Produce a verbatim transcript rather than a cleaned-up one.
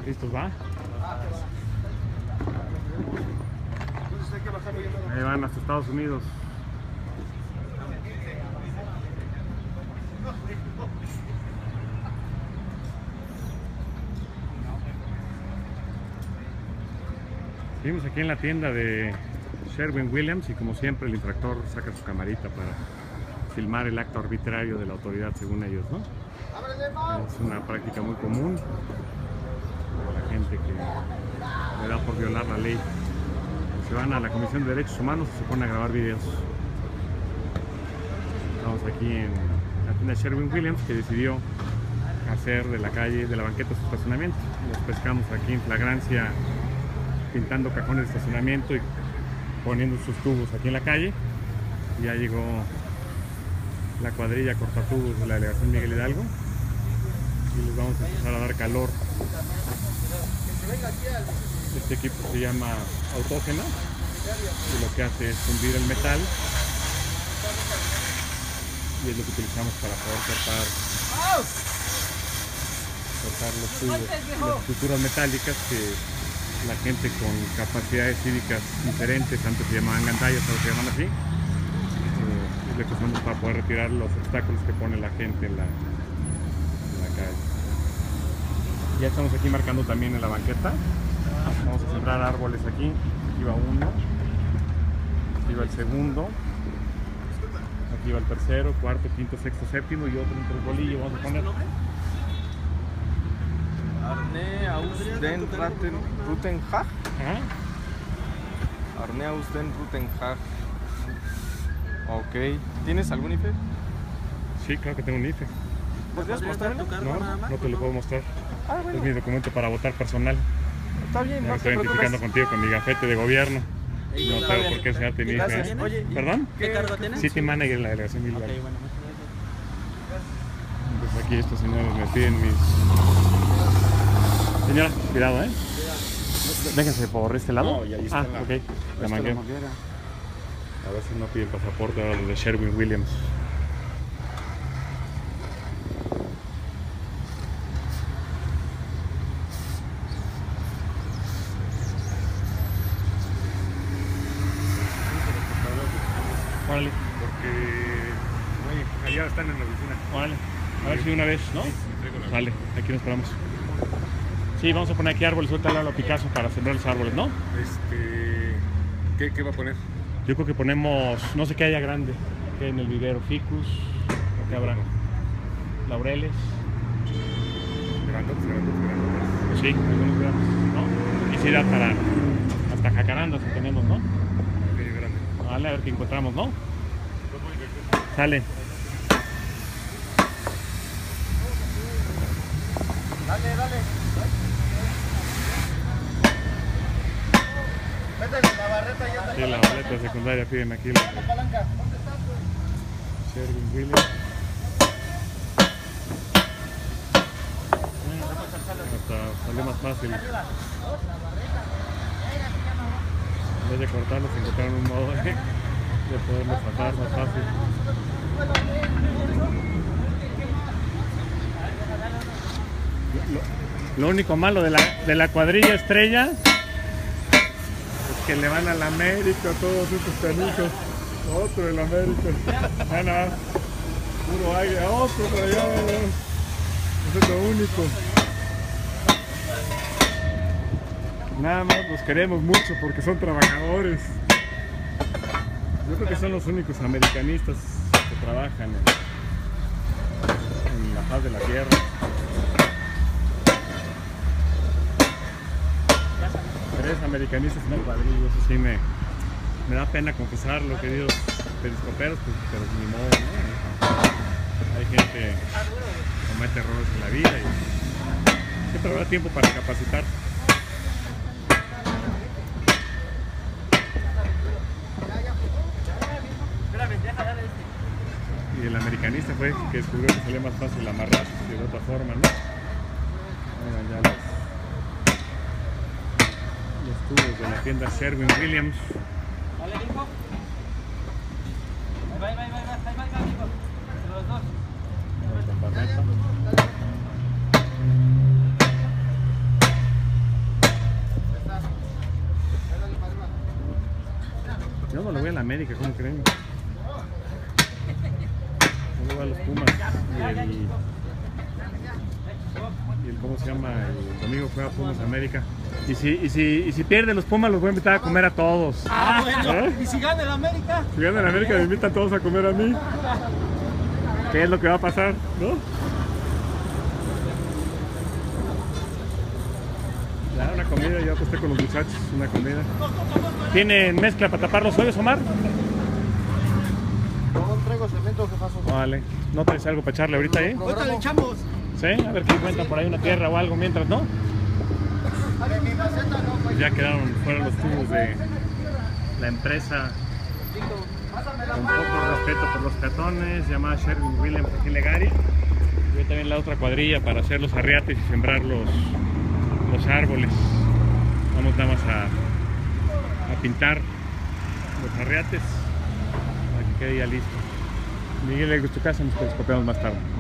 ¿Listos, va? Ahí van hasta Estados Unidos. Seguimos aquí en la tienda de Sherwin-Williams y como siempre el infractor saca su camarita para filmar el acto arbitrario de la autoridad según ellos, ¿no? Es una práctica muy común para la gente que le da por violar la ley. Se van a la Comisión de Derechos Humanos y se ponen a grabar videos. Estamos aquí en la tienda Sherwin-Williams que decidió hacer de la calle, de la banqueta su estacionamiento. Los pescamos aquí en flagrancia pintando cajones de estacionamiento y poniendo sus tubos aquí en la calle. Ya llegó la cuadrilla cortatubos de la delegación Miguel Hidalgo y les vamos a empezar a dar calor. Este equipo se llama autógeno y lo que hace es fundir el metal y es lo que utilizamos para poder cortar, cortar los tubos, las estructuras metálicas que la gente con capacidades cívicas diferentes, antes se llamaban gandallas, ahora se llaman así, eh, es lo que usamos para poder retirar los obstáculos que pone la gente en la, en la calle. Ya estamos aquí marcando también en la banqueta. Vamos a sembrar árboles aquí. Aquí va uno, aquí va el segundo, aquí va el tercero, cuarto, quinto, sexto, séptimo y otro entre el bolillo. Vamos a poner Arne aus den Rutenhag. Arne aus den Rutenhag. Ok. ¿Tienes algún I F E? Sí, claro que tengo un I F E. ¿Podrías mostrarme? No, no te lo puedo mostrar. Ah, bueno. Es mi documento para votar personal. Está bien, Me no estoy te identificando preocupes. contigo con mi gafete de gobierno. No tengo por qué enseñarte mi I F E. Gracias. Oye, ¿y ¿Perdón? ¿Qué cargo tienes? City Manager en la delegación Miguel Hidalgo. Ok, bueno, muchas gracias. Pues aquí estos señores me piden mis... Señora, cuidado, ¿eh? Déjense por este lado. No, y ahí está ah, la- ok. ahí La está manguera. la manguera. A ver si no piden pasaporte ahora los de Sherwin-Williams. Órale. Porque oye, allá están en la oficina. Órale. A ver si de una vez, ¿no? Sí, vale, aquí nos esperamos. Sí, vamos a poner aquí árboles, ahorita le hablo a Picasso para sembrar los árboles, ¿no? Este, ¿qué, ¿Qué va a poner? Yo creo que ponemos, no sé qué haya grande, que en el vivero, ficus, lo que habrá, laureles. Grandotes, grandotes, grandotes. Pues sí, algunos gramos, ¿no? Quisiera para hasta jacarandas que tenemos, ¿no? Ok, grande. Vale, a ver qué encontramos, ¿no? Sale. Dale, dale. Métele la barreta y anda. Sí, la boleta secundaria piden aquí la La palanca. Sherwin-Williams. Hasta salió más fácil. En vez de cortarlos, encontraron un modo de, de poderlos sacar más fácil. Lo, lo único malo de la, de la cuadrilla estrella es que le van a la América todos estos canijos. Otro del América. Ah, no. Puro aire. Otro por allá. Eso es lo único. Nada más los queremos mucho porque son trabajadores. Yo creo que son los únicos americanistas que trabajan en, en la faz de la tierra. Tres americanistas en el cuadrillo, eso sí me, me da pena confesarlo, queridos periscoperos, pues, pero ni modo, ¿no? Hay gente que comete errores en la vida y siempre habrá tiempo para capacitar. Y el americanista fue que descubrió que salía más fácil amarrar que de otra forma, ¿no? Bueno, ya los, los tubos de la tienda Sherwin-Williams. Vale, hijo. Ahí va, ahí va, ahí va, ahí va, ahí va, hijo. Entre los dos. Con barreta. la América, ¿cómo creen? ¿Cómo va los Pumas? Y el, y el ¿cómo se llama? El domingo juega Pumas América. Y si, y, si, y si pierde los Pumas, los voy a invitar a comer a todos. Ah, bueno. ¿Eh? ¿Y si gana el América? Si gana el América, me invitan todos a comer a mí. ¿Qué es lo que va a pasar? ¿No? Ya, una comida, ya aposté con los muchachos, una comida. ¿Tienen mezcla para tapar los hoyos, Omar? No traigo cemento, ¿qué pasó? Vale. ¿No traes algo para echarle ahorita ahí? Ahorita le echamos. Sí, a ver qué encuentran por ahí, una tierra o algo mientras, ¿no? Mi maceta no, pues. Ya quedaron fuera los tubos de la empresa con poco respeto por los peatones, llamada Sherwin Williams aquí en Legaria. Y también la otra cuadrilla para hacer los arriates y sembrar los, los árboles. Vamos nada más a, a pintar los arriates para que quede ya listo. Miguel, ¿le gustó tu casa? Nos copiamos más tarde.